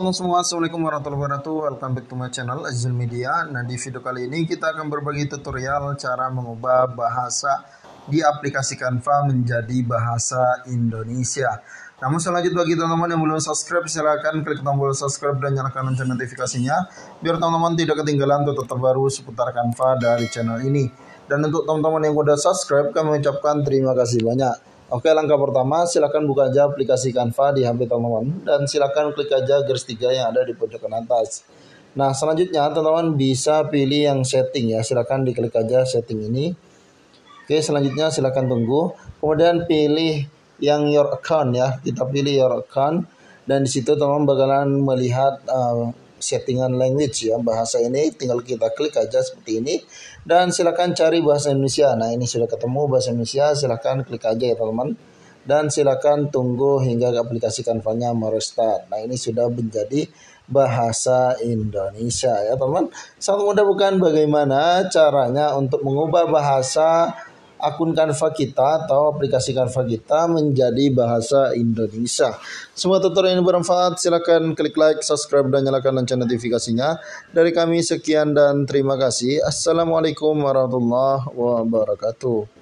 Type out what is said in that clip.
teman-teman semua, Assalamualaikum warahmatullahi wabarakatuh. Welcome back to my channel Azul Media. Nah, di video kali ini kita akan berbagi tutorial cara mengubah bahasa di aplikasi Canva menjadi bahasa Indonesia. Namun selanjutnya bagi teman-teman yang belum subscribe, silahkan klik tombol subscribe dan nyalakan lonceng notifikasinya biar teman-teman tidak ketinggalan tutorial terbaru seputar Canva dari channel ini. Dan untuk teman-teman yang sudah subscribe, kami mengucapkan terima kasih banyak. Oke, langkah pertama silakan buka aja aplikasi Canva di HP teman-teman dan silakan klik aja garis 3 yang ada di pojokan atas. Nah, selanjutnya teman-teman bisa pilih yang setting ya. Silakan diklik aja setting ini. Oke, selanjutnya silakan tunggu. Kemudian pilih yang your account ya. Kita pilih your account dan di situ teman-teman bakalan melihat settingan language ya, bahasa ini tinggal kita klik aja seperti ini dan silakan cari bahasa Indonesia. Nah, ini sudah ketemu bahasa Indonesia, silakan klik aja ya teman-teman dan silakan tunggu hingga aplikasi Canva-nya merestart. Nah, ini sudah menjadi bahasa Indonesia ya teman-teman. Sangat mudah bukan? Bagaimana caranya untuk mengubah bahasa akun Canva kita atau aplikasi Canva kita menjadi bahasa Indonesia. Semua tutorial ini bermanfaat, silakan klik like, subscribe dan nyalakan lonceng notifikasinya. Dari kami sekian dan terima kasih. Assalamualaikum warahmatullahi wabarakatuh.